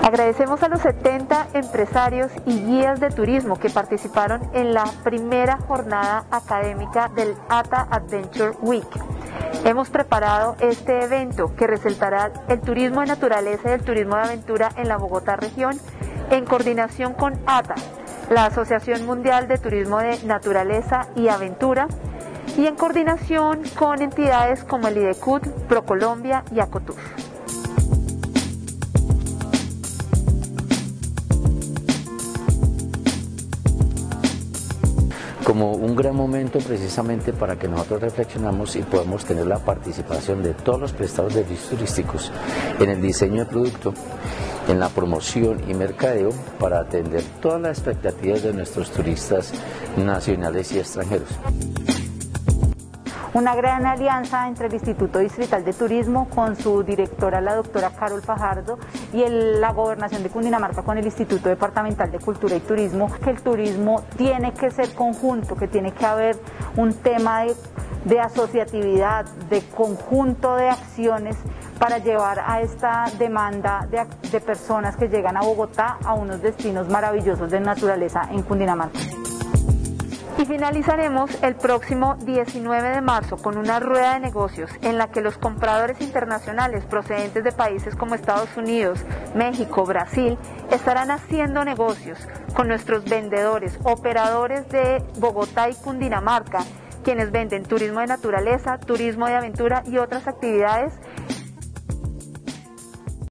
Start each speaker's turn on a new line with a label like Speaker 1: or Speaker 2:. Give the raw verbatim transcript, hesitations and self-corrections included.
Speaker 1: Agradecemos a los setenta empresarios y guías de turismo que participaron en la primera jornada académica del A T A Adventure Week. Hemos preparado este evento que resaltará el turismo de naturaleza y el turismo de aventura en la Bogotá región en coordinación con A T A, la Asociación Mundial de Turismo de Naturaleza y Aventura, y en coordinación con entidades como el IDECUT, ProColombia y ACOTUR.
Speaker 2: Como un gran momento precisamente para que nosotros reflexionamos y podamos tener la participación de todos los prestadores de servicios turísticos en el diseño de producto, en la promoción y mercadeo para atender todas las expectativas de nuestros turistas nacionales y extranjeros.
Speaker 3: Una gran alianza entre el Instituto Distrital de Turismo con su directora, la doctora Carol Fajardo, y el, la Gobernación de Cundinamarca con el Instituto Departamental de Cultura y Turismo, que el turismo tiene que ser conjunto, que tiene que haber un tema de, de asociatividad, de conjunto de acciones para llevar a esta demanda de, de personas que llegan a Bogotá a unos destinos maravillosos de naturaleza en Cundinamarca.
Speaker 1: Y finalizaremos el próximo diecinueve de marzo con una rueda de negocios en la que los compradores internacionales procedentes de países como Estados Unidos, México, Brasil, estarán haciendo negocios con nuestros vendedores, operadores de Bogotá y Cundinamarca, quienes venden turismo de naturaleza, turismo de aventura y otras actividades